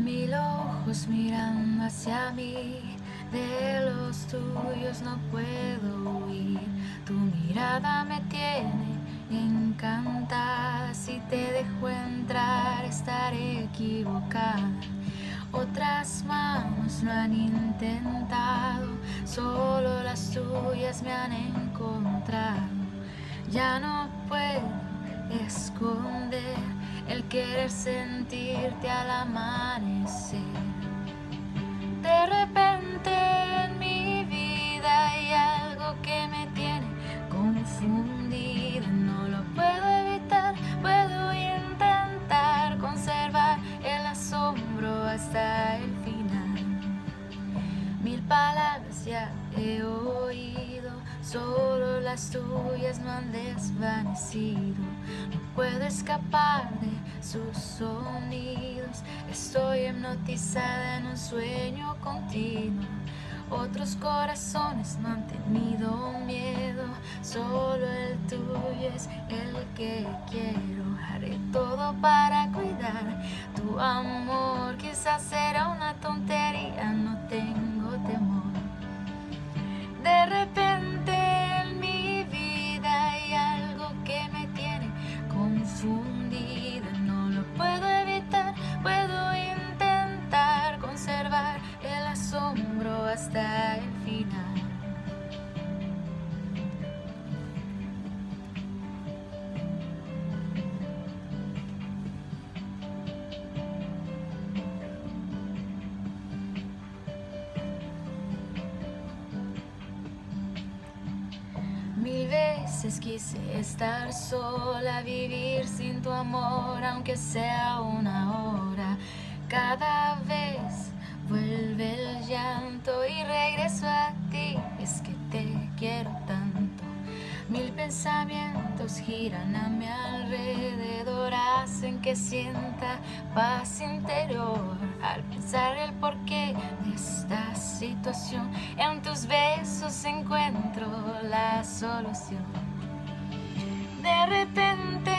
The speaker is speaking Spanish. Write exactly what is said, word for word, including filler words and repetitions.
Mil ojos mirando hacia mí, de los tuyos no puedo huir. Tu mirada me tiene encantada, si te dejo entrar estaré equivocada. Otras manos lo han intentado, solo las tuyas me han encontrado. Ya no puedo esconder el querer sentirte al amanecer. De repente en mi vida hay algo que me tiene confundida, no lo puedo evitar, puedo intentar conservar el asombro hasta el final. Mil palabras ya he oído, solo las tuyas no han desvanecido. No puedo escapar de sus sonidos, estoy hipnotizada en un sueño continuo. Otros corazones no han tenido miedo, solo el tuyo es el que quiero. Haré todo para cuidar tu amor, quizás será una tontería, no tengo temor. De repente en mi vida hay algo que me tiene confundida, no lo puedo evitar, puedo intentar conservar el asombro hasta el final. Mil veces quise estar sola, vivir sin tu amor, aunque sea una hora. Cada vez vuelve el llanto y regreso a ti, es que te quiero tanto. Mil pensamientos giran a mi alrededor, hacen que sienta paz interior al pensar el porqué de esta situación. En tus besos encuentro la solución. De repente